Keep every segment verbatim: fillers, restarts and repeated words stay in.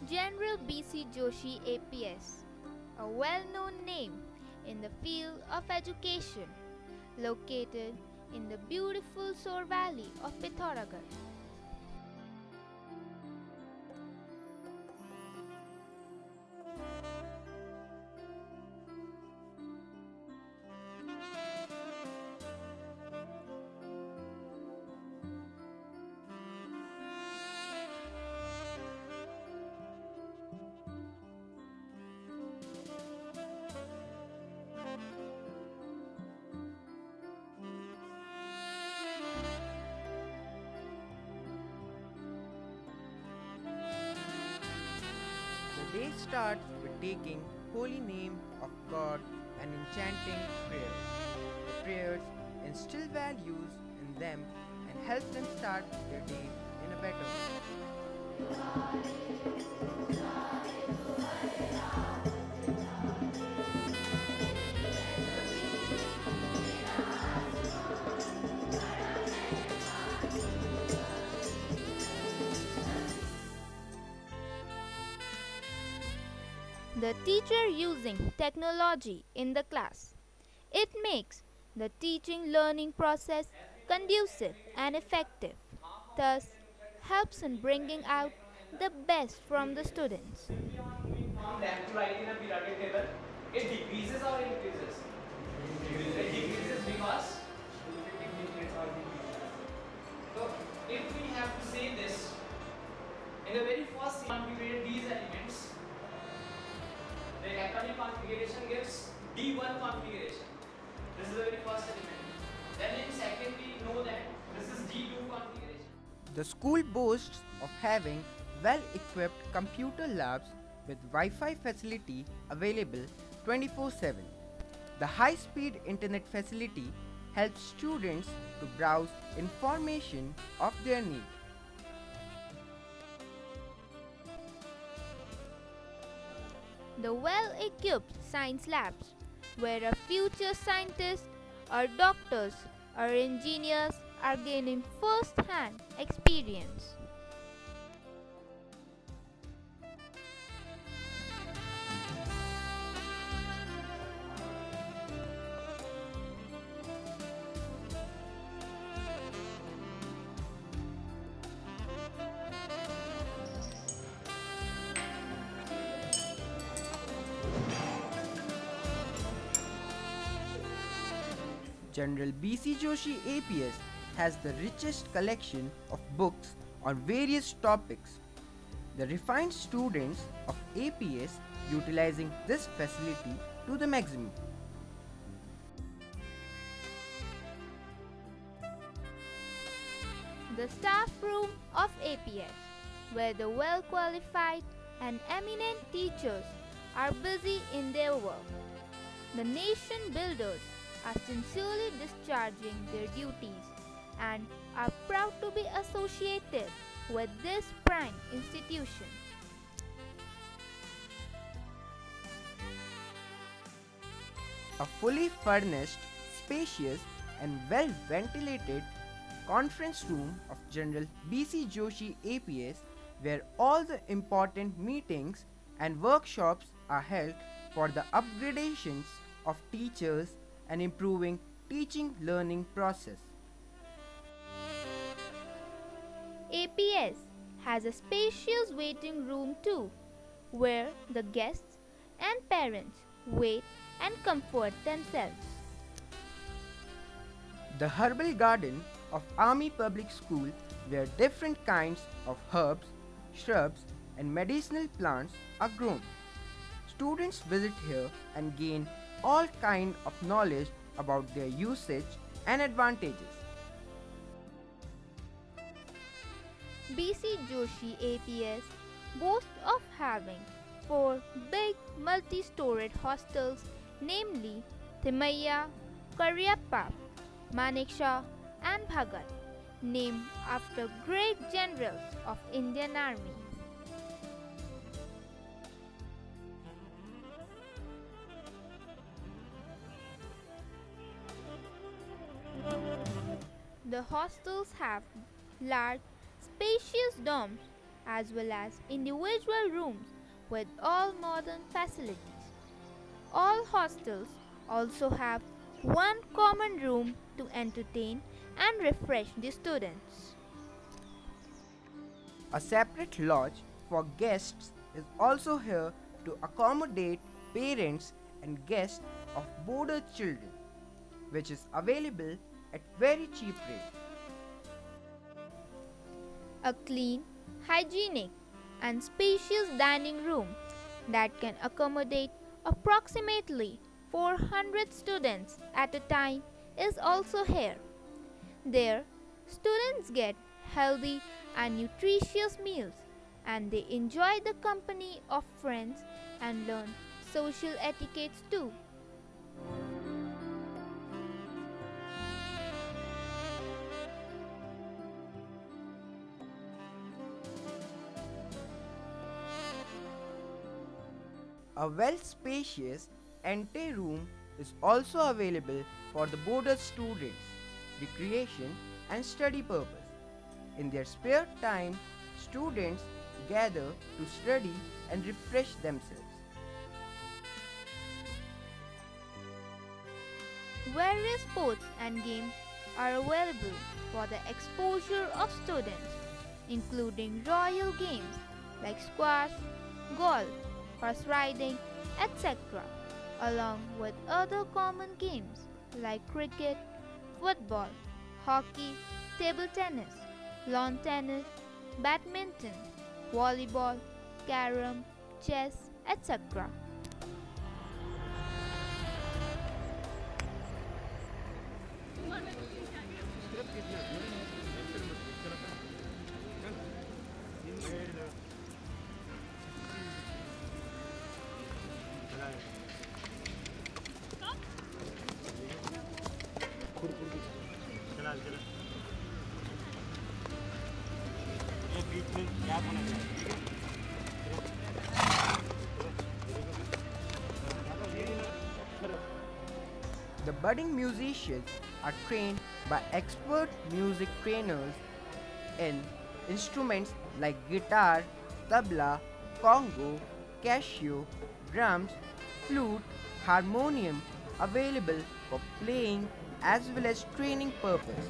General B C Joshi A P S, a well-known name in the field of education, located in the beautiful Sor Valley of Pithoragarh. The day starts with taking holy name of God and enchanting prayers. The prayers instill values in them and help them start their day in a better way. The teacher using technology in the class. It makes the teaching learning process conducive and effective, thus helps in bringing out the best from the students. From them to write in a periodic table, it decreases or increases? It decreases because so if we have to say this in the very first configuration these elements, the electronic configuration gives D one configuration. This is the very first element. Then in second we know that this is D two configuration. The school boasts of having well-equipped computer labs with Wi-Fi facility available twenty-four seven. The high-speed internet facility helps students to browse information of their need. The well-equipped science labs, where a future scientists or doctors or engineers are gaining first-hand experience. General B C Joshi A P S has the richest collection of books on various topics. The refined students of A P S utilizing this facility to the maximum. The staff room of A P S, where the well-qualified and eminent teachers are busy in their work. The nation builders are sincerely discharging their duties and are proud to be associated with this prime institution. A fully furnished, spacious and well-ventilated conference room of General B C Joshi A P S, where all the important meetings and workshops are held for the upgradations of teachers and improving teaching learning process. A P S has a spacious waiting room too, where the guests and parents wait and comfort themselves. The herbal garden of Army Public School, where different kinds of herbs, shrubs and medicinal plants are grown. Students visit here and gain all kind of knowledge about their usage and advantages. B C Joshi A P S boasts of having four big multi-storied hostels, namely Thimaiya, Karyappa, Manekshaw and Bhagat, named after great generals of Indian Army. The hostels have large, spacious dorms as well as individual rooms with all modern facilities. All hostels also have one common room to entertain and refresh the students. A separate lodge for guests is also here to accommodate parents and guests of boarder children, which is available at very cheap rate. A clean, hygienic, and spacious dining room that can accommodate approximately four hundred students at a time is also here. There, students get healthy and nutritious meals, and they enjoy the company of friends and learn social etiquettes too. A well-spacious ante room is also available for the boarder students, recreation and study purpose. In their spare time, students gather to study and refresh themselves. Various sports and games are available for the exposure of students, including royal games like squash, golf, horse riding, et cetera, along with other common games like cricket, football, hockey, table tennis, lawn tennis, badminton, volleyball, carom, chess, et cetera. The budding musicians are trained by expert music trainers in instruments like guitar, tabla, congo, casio, drums, flute, harmonium, available for playing as well as training purpose.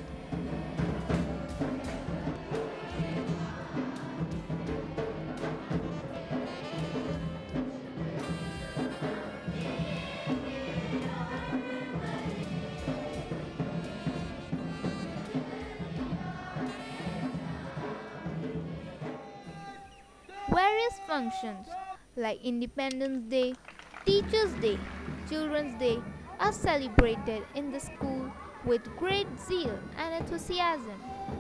Various functions like Independence Day, Teachers' Day, Children's Day are celebrated in the school with great zeal and enthusiasm.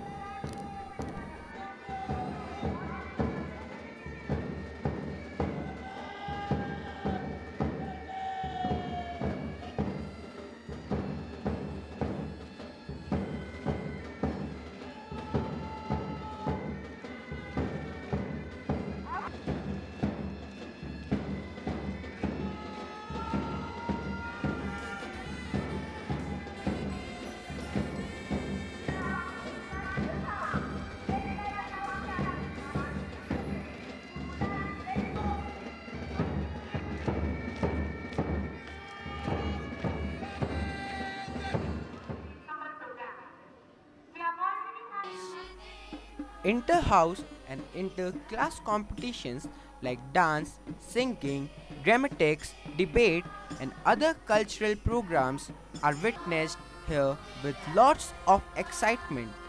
Inter-house and inter-class competitions like dance, singing, dramatics, debate and other cultural programs are witnessed here with lots of excitement.